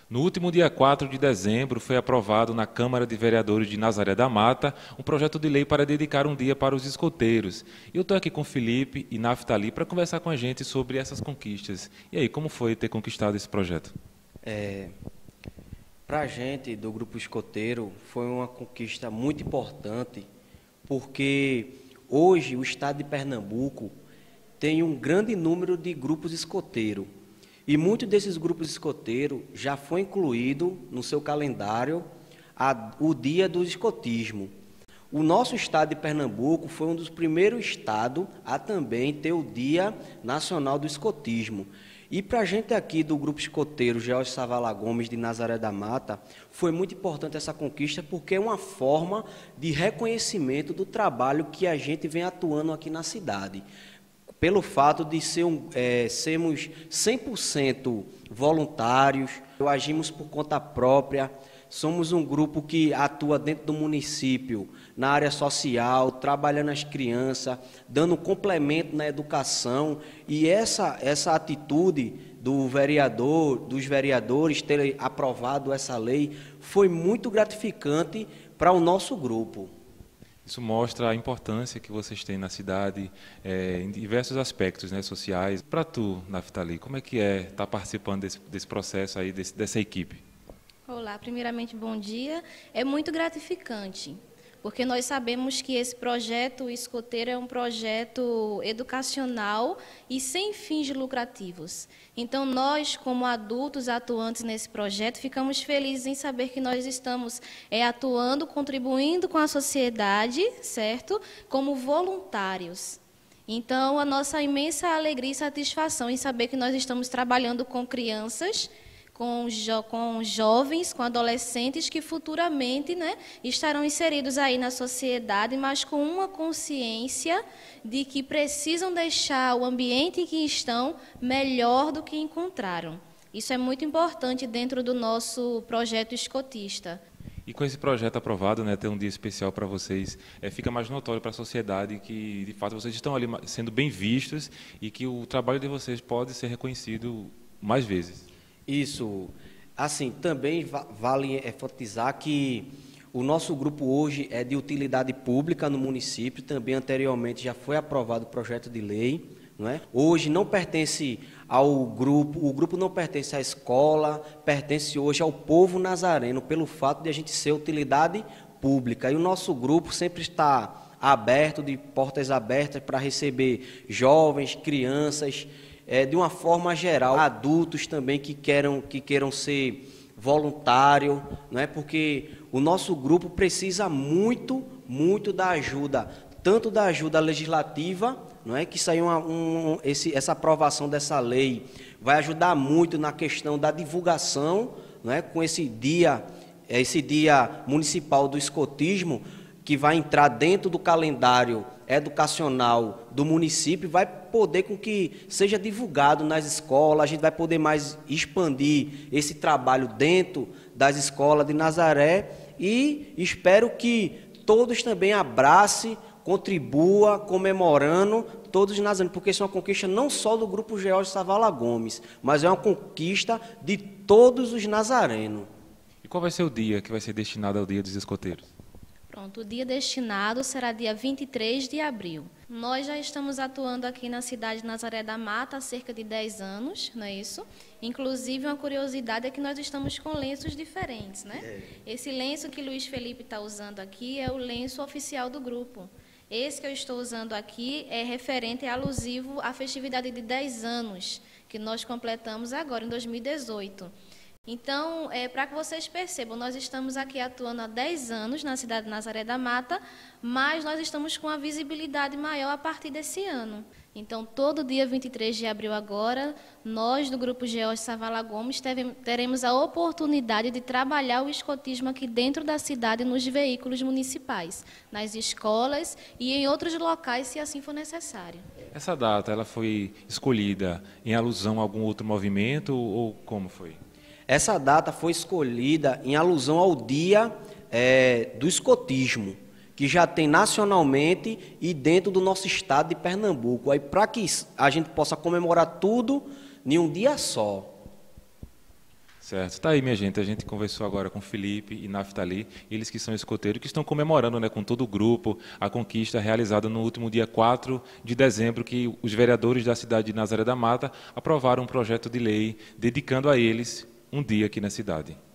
No último dia 4 de dezembro, foi aprovado na Câmara de Vereadores de Nazaré da Mata um projeto de lei para dedicar um dia para os escoteiros. Eu estou aqui com Felipe e Naftali para conversar com a gente sobre essas conquistas. E aí, como foi ter conquistado esse projeto? Para a gente, do Grupo Escoteiro, foi uma conquista muito importante, porque hoje o estado de Pernambuco tem um grande número de grupos escoteiros. E muitos desses grupos escoteiros já foi incluído no seu calendário o dia do escotismo. O nosso estado de Pernambuco foi um dos primeiros estados a também ter o Dia Nacional do Escotismo. E para a gente aqui do Grupo Escoteiro George Savala Gomes de Nazaré da Mata, foi muito importante essa conquista porque é uma forma de reconhecimento do trabalho que a gente vem atuando aqui na cidade. Pelo fato de sermos 100% voluntários, agimos por conta própria, somos um grupo que atua dentro do município, na área social, trabalhando as crianças, dando complemento na educação, e essa atitude dos vereadores terem aprovado essa lei, foi muito gratificante para o nosso grupo. Isso mostra a importância que vocês têm na cidade, em diversos aspectos, né, sociais. Para tu, Naftali, como é que estar participando desse processo aí, dessa equipe? Olá, primeiramente, bom dia. É muito gratificante, porque nós sabemos que esse projeto escoteiro é um projeto educacional e sem fins lucrativos. Então, nós, como adultos atuantes nesse projeto, ficamos felizes em saber que nós estamos atuando, contribuindo com a sociedade, certo? Como voluntários. Então, a nossa imensa alegria e satisfação em saber que nós estamos trabalhando com crianças, com jovens, com adolescentes que futuramente, né, estarão inseridos aí na sociedade, mas com uma consciência de que precisam deixar o ambiente em que estão melhor do que encontraram. Isso é muito importante dentro do nosso projeto escotista. E com esse projeto aprovado, né, ter um dia especial para vocês, fica mais notório para a sociedade que, de fato, vocês estão ali sendo bem vistos e que o trabalho de vocês pode ser reconhecido mais vezes. Isso. Assim, também vale enfatizar que o nosso grupo hoje é de utilidade pública no município, também anteriormente já foi aprovado o projeto de lei, não é? Hoje não pertence ao grupo, o grupo não pertence à escola, pertence hoje ao povo nazareno, pelo fato de a gente ser utilidade pública. E o nosso grupo sempre está aberto, de portas abertas para receber jovens, crianças, de uma forma geral, adultos também que queiram ser voluntários, não é? Porque o nosso grupo precisa muito da ajuda, tanto da ajuda legislativa, não é? Que isso aí essa aprovação dessa lei vai ajudar muito na questão da divulgação, não é? Com esse dia municipal do escotismo, que vai entrar dentro do calendário educacional do município, vai poder com que seja divulgado nas escolas, a gente vai poder mais expandir esse trabalho dentro das escolas de Nazaré e espero que todos também abracem, contribua, comemorando todos os nazarenos, porque isso é uma conquista não só do Grupo George Savala Gomes, mas é uma conquista de todos os nazarenos. E qual vai ser o dia que vai ser destinado ao Dia dos Escoteiros? Pronto, o dia destinado será dia 23 de abril. Nós já estamos atuando aqui na cidade de Nazaré da Mata há cerca de 10 anos, não é isso? Inclusive, uma curiosidade é que nós estamos com lenços diferentes, né? Esse lenço que Luiz Felipe está usando aqui é o lenço oficial do grupo. Esse que eu estou usando aqui é referente e alusivo à festividade de 10 anos, que nós completamos agora, em 2018. Então, para que vocês percebam, nós estamos aqui atuando há 10 anos na cidade de Nazaré da Mata, mas nós estamos com uma visibilidade maior a partir desse ano. Então, todo dia 23 de abril agora, nós do Grupo George Savala Gomes teremos a oportunidade de trabalhar o escotismo aqui dentro da cidade nos veículos municipais, nas escolas e em outros locais, se assim for necessário. Essa data ela foi escolhida em alusão a algum outro movimento ou como foi? Essa data foi escolhida em alusão ao dia do escotismo, que já tem nacionalmente e dentro do nosso estado de Pernambuco. Aí, para que a gente possa comemorar tudo em um dia só. Certo, está aí, minha gente. A gente conversou agora com Felipe e Naftali, eles que são escoteiros, que estão comemorando, né, com todo o grupo a conquista realizada no último dia 4 de dezembro, que os vereadores da cidade de Nazaré da Mata aprovaram um projeto de lei dedicando a eles um dia aqui na cidade.